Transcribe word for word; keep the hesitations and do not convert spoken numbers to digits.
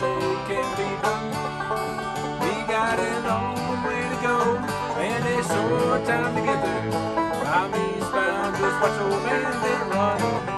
say can be done. We got a long way to go and a short time to get there. I'm eastbound, just watch old man then run.